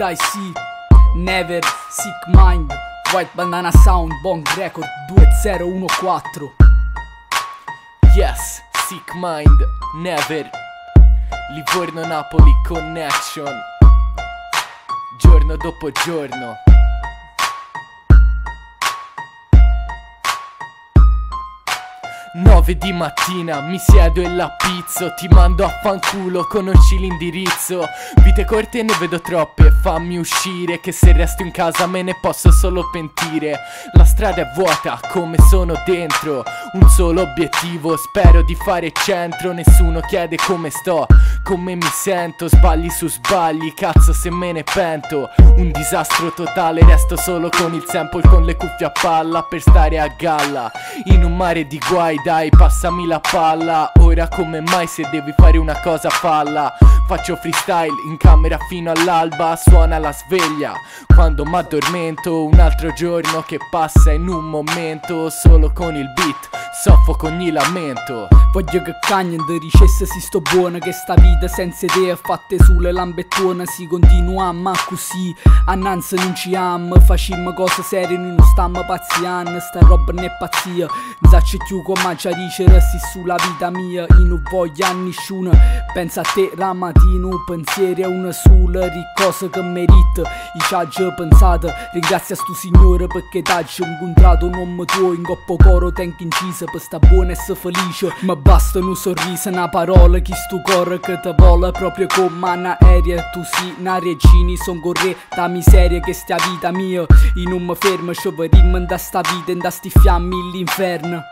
dai sì, Never, Sick Mind, White Bandana Sound, Bong Record 2014. Yes, Sick Mind, Never, Livorno-Napoli Connection, giorno dopo giorno. 9 di mattina, mi siedo e la pizzo. Ti mando a fanculo, conosci l'indirizzo. Vite corte ne vedo troppe, fammi uscire, che se resto in casa me ne posso solo pentire. La strada è vuota, come sono dentro. Un solo obiettivo, spero di fare centro. Nessuno chiede come sto, come mi sento. Sbagli su sbagli, cazzo se me ne pento. Un disastro totale, resto solo con il sample, con le cuffie a palla per stare a galla. In un mare di guai, dai passami la palla. Ora come mai, se devi fare una cosa falla. Faccio freestyle in camera fino all'alba, suona la sveglia quando m'addormento. Un altro giorno che passa in un momento, solo con il beat soffoco ogni lamento. Voglio che cagno di ricessa si sto buona, che sta vita senza idee fatte sulle lambettone. Si continua ma così, annanzi non ci am. Facciamo cose serie, noi non stiamo pazziando. Sta roba non è pazzia, non sacci più come ci dicere si sulla vita mia. Io non voglio a nessuno, pensa a te la mattina, pensieri a una sola, cosa che merita. Io ci ho già pensato, ringrazio a sto signore perché t'ha incontrato un uomo tuo in coppo coro tengo incisa per sta buona e sta felice. Ma basta un sorriso, una parola, chi sto cuore che te vuole proprio come una aerea. Tu sei una regina, son corre da miseria che sta vita mia. Io non mi fermo, ci vedremo da sta vita e da sti fiammi l'inferno.